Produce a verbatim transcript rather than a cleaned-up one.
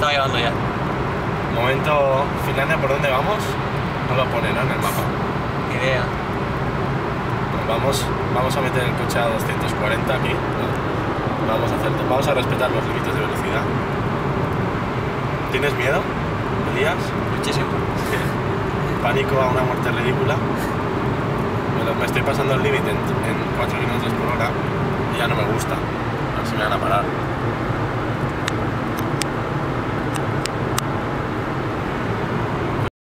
estaba grabando ya. Momento, Finlandia, ¿por dónde vamos? No lo pone, ¿no? En el mapa. Ni idea. Vamos, vamos a meter el coche a doscientos cuarenta aquí. Vamos a, hacer, vamos a respetar los límites de velocidad. ¿Tienes miedo, Elías? Muchísimo. Sí. Pánico a una muerte ridícula. Bueno, me estoy pasando el límite en, en cuatro kilómetros por hora y ya no me gusta. A ver si me van a parar.